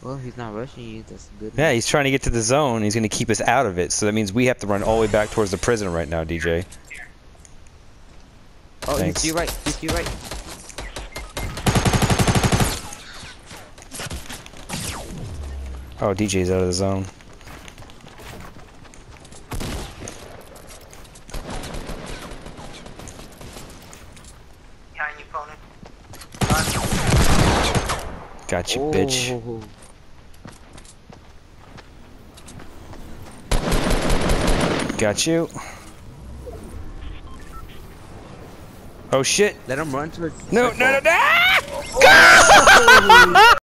Well, he's not rushing you. That's good. Yeah, he's trying to get to the zone. He's gonna keep us out of it. So that means we have to run all the way back towards the prison right now, DJ. Oh, he's Thanks. to your right. He's to your right. Oh, DJ's out of the zone. Behind you, Conan. Got you, bitch. Oh. Got you. Oh shit. Let him run towards. No, no, no, no! Oh!